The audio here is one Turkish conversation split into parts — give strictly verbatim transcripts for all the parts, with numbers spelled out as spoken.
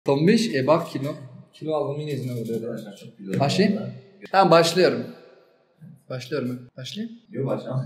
Tombiş, e bak kilo. Kilo aldığımın yüzüne vuruyor. Başlayayım. Tamam başlıyorum. Başlıyorum mu? Başlayayım. Yok başlama.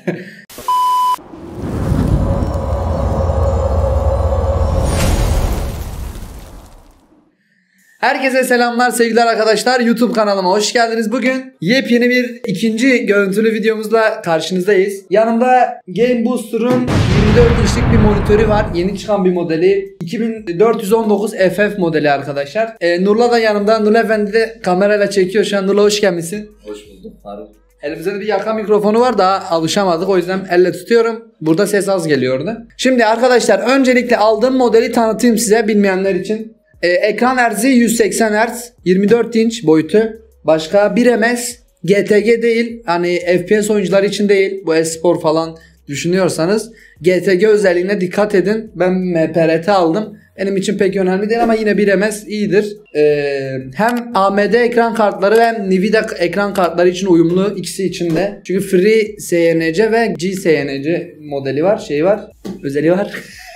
Herkese selamlar sevgili arkadaşlar. YouTube kanalıma hoş geldiniz. Bugün yepyeni bir ikinci görüntülü videomuzla karşınızdayız. Yanımda Game Booster'un yirmi dört inçlik bir monitörü var. Yeni çıkan bir modeli. iki bin dört yüz on dokuz F F modeli arkadaşlar. Ee, Nurla da yanımda. Nurla Efendi de kamerayla çekiyor şu an. Nurla hoş gelmişsin. Hoş bulduk Faruk. Elimizde de bir yaka mikrofonu var, daha alışamadık, o yüzden elle tutuyorum. Burada ses az geliyordu. Şimdi arkadaşlar öncelikle aldığım modeli tanıtayım size bilmeyenler için. Ee, ekran hertzi yüz seksen hertz, yirmi dört inç boyutu. Başka bir M S, G T G değil, hani F P S oyuncuları için değil, bu e-spor falan düşünüyorsanız G T G özelliğine dikkat edin. Ben M P R T aldım. Benim için pek önemli değil ama yine bir M S iyidir. Ee, hem A M D ekran kartları hem Nvidia ekran kartları için uyumlu, ikisi için de. Çünkü Free S Y N C ve G S Y N C modeli var, şey var, özelliği var.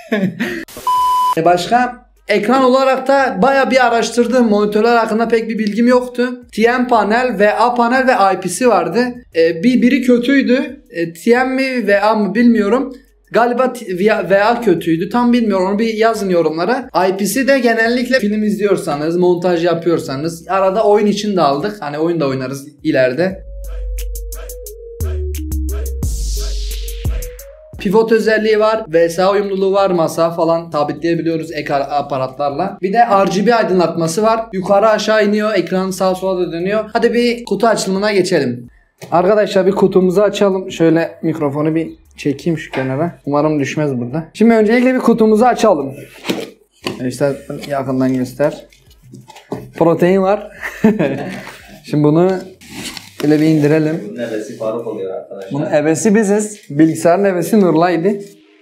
Başka ekran olarak da baya bir araştırdım. Monitörler hakkında pek bir bilgim yoktu. T M panel, V A panel ve I P C vardı. Ee, bir biri kötüydü. Ee, T M mi V A mı bilmiyorum. Galiba V A kötüydü. Tam bilmiyorum. Onu bir yazın yorumlara. I P C de genellikle film izliyorsanız, montaj yapıyorsanız, arada oyun için de aldık. Hani oyun da oynarız ileride. Pivot özelliği var. V S A uyumluluğu var. Masa falan sabitleyebiliyoruz ek aparatlarla. Bir de R G B aydınlatması var. Yukarı aşağı iniyor. Ekran sağa sola da dönüyor. Hadi bir kutu açılımına geçelim. Arkadaşlar bir kutumuzu açalım. Şöyle mikrofonu bir çekeyim şu kenara. Umarım düşmez burada. Şimdi öncelikle bir kutumuzu açalım. İşte yakından göster. Protein var. Şimdi bunu böyle bir indirelim. Bunun ebesi Faruk oluyor arkadaşlar. Bunun ebesi biziz. Bilgisayarın ebesi Nurlay'dı.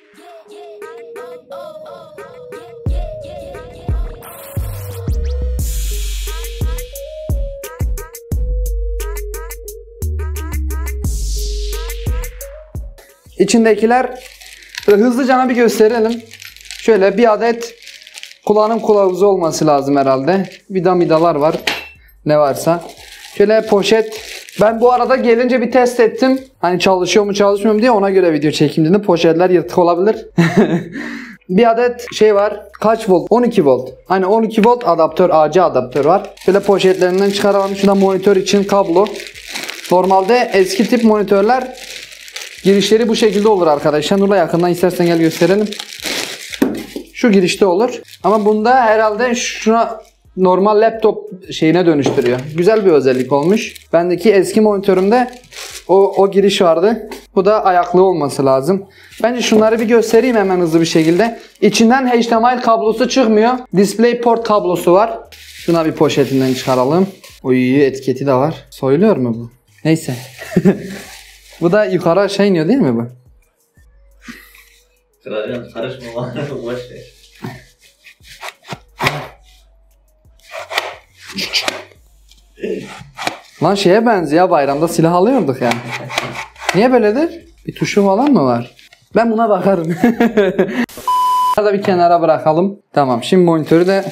İçindekiler hızlıca bir gösterelim. Şöyle bir adet kullanım kılavuzu olması lazım herhalde. Vida midalar var. Ne varsa. Şöyle poşet. Ben bu arada gelince bir test ettim. Hani çalışıyor mu çalışmıyor mu diye, ona göre video çekeyim dedim. Poşetler yırtık olabilir. Bir adet şey var. Kaç volt? on iki volt. Hani on iki volt adaptör, A C adaptör var. Şöyle poşetlerinden çıkaralım. Şurada monitör için kablo. Normalde eski tip monitörler girişleri bu şekilde olur arkadaşlar. Nurla yakından istersen gel gösterelim. Şu girişte olur. Ama bunda herhalde şuna normal laptop şeyine dönüştürüyor. Güzel bir özellik olmuş. Bendeki eski monitörümde o, o giriş vardı. Bu da ayaklı olması lazım. Bence şunları bir göstereyim hemen hızlı bir şekilde. İçinden H D M I kablosu çıkmıyor. DisplayPort kablosu var. Şuna bir poşetinden çıkaralım. Oy, etiketi de var. Soyuluyor mu bu? Neyse. Bu da yukarı aşağı iniyor değil mi bu? Kıracağım, karışma bana. Boş ver. Lan şeye benziyor, bayramda silah alıyorduk yani. Niye böyledir? Bir tuşu falan mı var? Ben buna bakarım. Burada bir kenara bırakalım. Tamam, şimdi monitörü de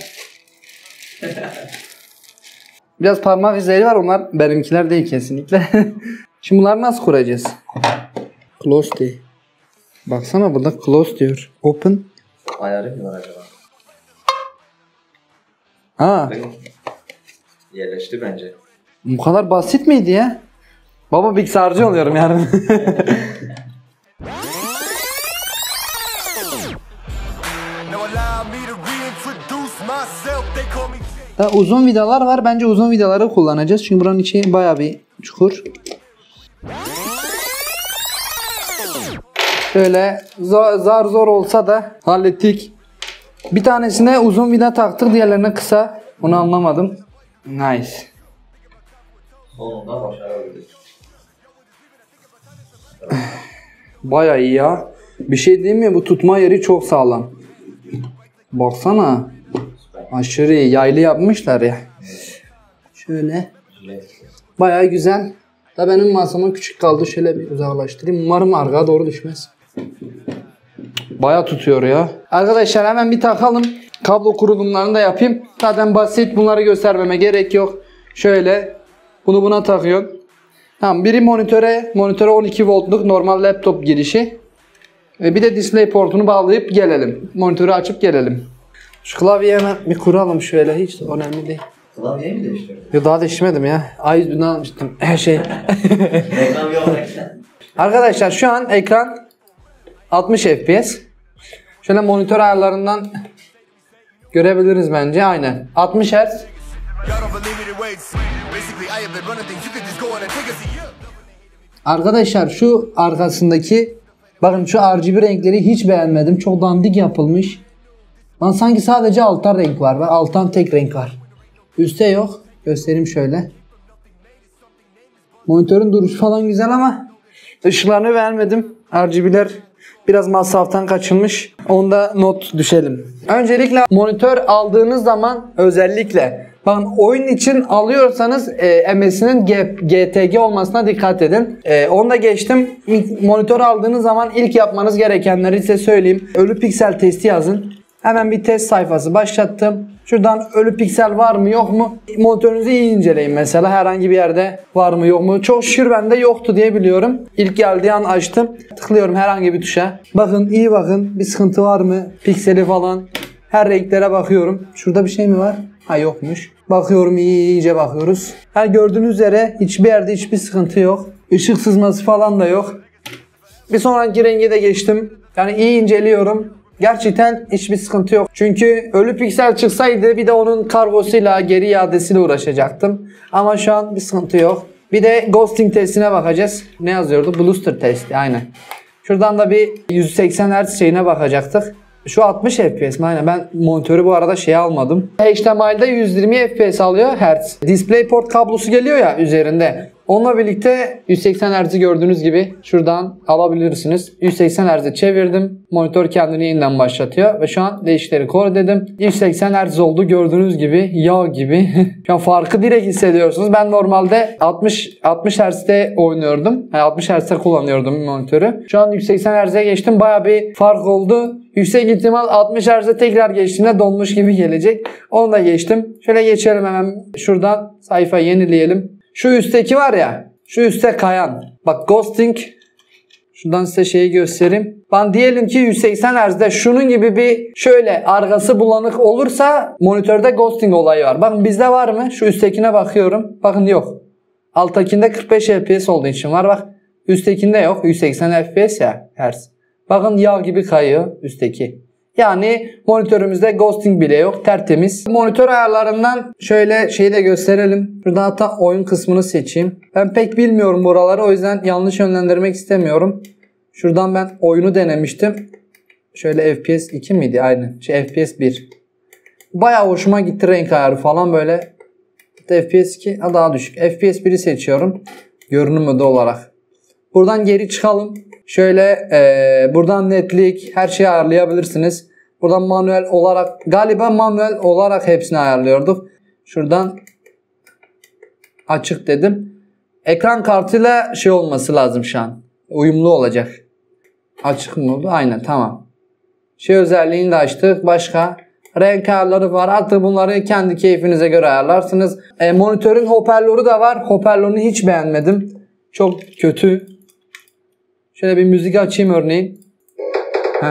biraz parmak izleri var, onlar benimkiler değil kesinlikle. Şimdi bunları nasıl kuracağız? Close değil. Baksana burada close diyor. Open. Ayarı mı var acaba? Ha. Yerleşti bence. Bu kadar basit miydi ya? Baba bilgisayarcı oluyorum yani. Daha uzun vidalar var. Bence uzun vidaları kullanacağız. Çünkü buranın içi bayağı bir çukur. Şöyle zar, zar zor olsa da hallettik. Bir tanesine uzun vida taktık, diğerlerine kısa. Onu anlamadım. Nice. Sonunda başarabildik. Bayağı iyi ya. Bir şey diyeyim mi? Bu tutma yeri çok sağlam. Baksana. Aşırı iyi. Yaylı yapmışlar ya. Şöyle. Bayağı güzel. Da benim masama küçük kaldı. Şöyle bir uzaklaştırayım. Umarım arkaya doğru düşmez. Bayağı tutuyor ya. Arkadaşlar hemen bir takalım. kablo kurulumlarını da yapayım. Zaten basit, bunları göstermeme gerek yok. Şöyle bunu buna takıyorsun. Tamam, biri monitöre, monitöre on iki voltluk normal laptop girişi. Bir de display portunu bağlayıp gelelim. Monitörü açıp gelelim. Şu klavyeyi hemen bir kuralım şöyle, hiç de önemli değil. Klavyeyi mi değiştirdin? Yo, daha değiştirmedim ya. A yüz binden almıştım. Her şey. Reklam yok reklam. Arkadaşlar şu an ekran altmış F P S. Şöyle monitör ayarlarından görebiliriz bence. Aynen. altmış hertz. Arkadaşlar şu arkasındaki, bakın şu R G B renkleri hiç beğenmedim. Çok dandik yapılmış. Lan sanki sadece alttan renk var. Bak, alttan tek renk var. Üstte yok. Göstereyim şöyle. Monitörün duruşu falan güzel ama ışıklarını beğenmedim. R G B'ler biraz masraftan kaçılmış. Onda not düşelim. Öncelikle monitör aldığınız zaman özellikle bakın, oyun için alıyorsanız e, M S'inin G T G olmasına dikkat edin. E, onu da geçtim. Monitör aldığınız zaman ilk yapmanız gerekenleri size söyleyeyim. Ölü piksel testi yazın. Hemen bir test sayfası başlattım. Şuradan ölü piksel var mı yok mu? Monitörünüzü iyi inceleyin mesela. Herhangi bir yerde var mı yok mu? Çok şükür bende yoktu diye biliyorum. İlk geldiği an açtım. Tıklıyorum herhangi bir tuşa. Bakın, iyi bakın. Bir sıkıntı var mı? Pikseli falan. Her renklere bakıyorum. Şurada bir şey mi var? Ha, yokmuş. Bakıyorum, iyi, iyice bakıyoruz. Her gördüğünüz üzere hiçbir yerde hiçbir sıkıntı yok. Işık sızması falan da yok. Bir sonraki rengi de geçtim. Yani iyi inceliyorum. Gerçekten hiçbir sıkıntı yok. Çünkü ölü piksel çıksaydı bir de onun kargosuyla, geri iadesiyle uğraşacaktım. Ama şu an bir sıkıntı yok. Bir de ghosting testine bakacağız. Ne yazıyordu? Bluster testi. Aynen. Şuradan da bir yüz seksen hertz şeyine bakacaktık. Şu altmış F P S mi? Aynen. Ben monitörü bu arada şey almadım. H D M I'de yüz yirmi F P S alıyor. Hertz. DisplayPort kablosu geliyor ya üzerinde. Onunla birlikte yüz seksen hertz'i gördüğünüz gibi şuradan alabilirsiniz. yüz seksen hertz'e çevirdim. Monitör kendini yeniden başlatıyor. Ve şu an değişikleri kor dedim. yüz seksen hertz oldu gördüğünüz gibi. Yağ gibi. Şu an farkı direkt hissediyorsunuz. Ben normalde altmış altmış hertz'te oynuyordum. Yani altmış hertz'te kullanıyordum monitörü. Şu an yüz seksen hertz'e geçtim. Baya bir fark oldu. Yüksek ihtimal altmış hertz'e tekrar geçtiğimde donmuş gibi gelecek. Onu da geçtim. Şöyle geçelim hemen şuradan. Sayfayı yenileyelim. Şu üstteki var ya, şu üstte kayan. Bak, ghosting. Şuradan size şeyi göstereyim. Ben diyelim ki yüz seksen hertz'de şunun gibi bir şöyle arkası bulanık olursa monitörde ghosting olayı var. Bakın bizde var mı? Şu üsttekine bakıyorum. Bakın yok. Alttakinde kırk beş F P S olduğu için var. Bak, üsttekinde yok. yüz seksen F P S ya hertz. Bakın yağ gibi kayıyor üstteki. Yani monitörümüzde ghosting bile yok. Tertemiz. Monitör ayarlarından şöyle şeyi de gösterelim. Şurada hatta oyun kısmını seçeyim. Ben pek bilmiyorum buraları. O yüzden yanlış yönlendirmek istemiyorum. Şuradan ben oyunu denemiştim. Şöyle F P S iki miydi? Aynen. Şey, F P S bir. Bayağı hoşuma gitti renk ayarı falan böyle. F P S iki daha düşük. F P S biri seçiyorum. Görünüm öde olarak. Buradan geri çıkalım. Şöyle e, buradan netlik, her şeyi ayarlayabilirsiniz. Buradan manuel olarak, galiba manuel olarak hepsini ayarlıyorduk. Şuradan açık dedim. Ekran kartıyla şey olması lazım şu an. Uyumlu olacak. Açık mı oldu? Aynen, tamam. Şey özelliğini de açtık. Başka renk ayarları var. Artık bunları kendi keyfinize göre ayarlarsınız. E, monitörün hoparlörü de var. Hoparlörünü hiç beğenmedim. Çok kötü. Şöyle bir müzik açayım örneğin. Heh.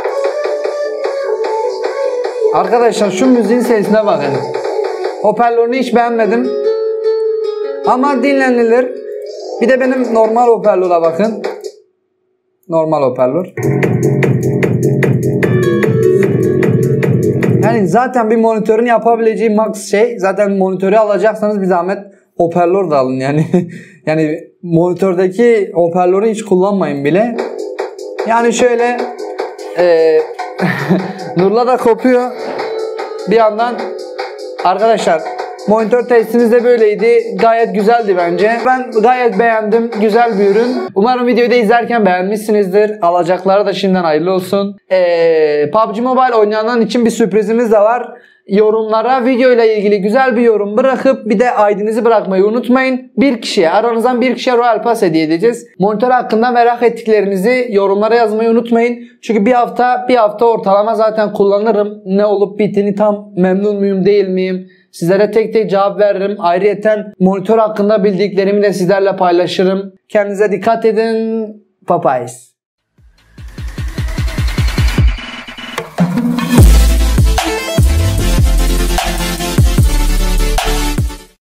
Arkadaşlar şu müziğin sesine bakın. Hoparlörünü hiç beğenmedim. Ama dinlenilir. Bir de benim normal hoparlöre bakın. Normal hoparlör. Yani zaten bir monitörün yapabileceği max şey, zaten monitörü alacaksanız bir zahmet hoparlör de alın yani. Yani monitördeki hoparlörü hiç kullanmayın bile. Yani şöyle e, Nurla da kopuyor. Bir yandan arkadaşlar Monitör testimiz de böyleydi. Gayet güzeldi bence. Ben gayet beğendim. Güzel bir ürün. Umarım videoyu da izlerken beğenmişsinizdir. Alacaklara da şimdiden hayırlı olsun. Ee, P U B G Mobile oynayanlar için bir sürprizimiz de var. Yorumlara video ile ilgili güzel bir yorum bırakıp bir de I D'nizi bırakmayı unutmayın. Bir kişiye, aranızdan bir kişiye Royal Pass hediye edeceğiz. Monitör hakkında merak ettiklerinizi yorumlara yazmayı unutmayın. Çünkü bir hafta bir hafta ortalama zaten kullanırım. Ne olup bittiğini tam memnun muyum değil miyim? Sizlere tek tek cevap veririm. Ayrıyeten monitör hakkında bildiklerimi de sizlerle paylaşırım. Kendinize dikkat edin. Papayız.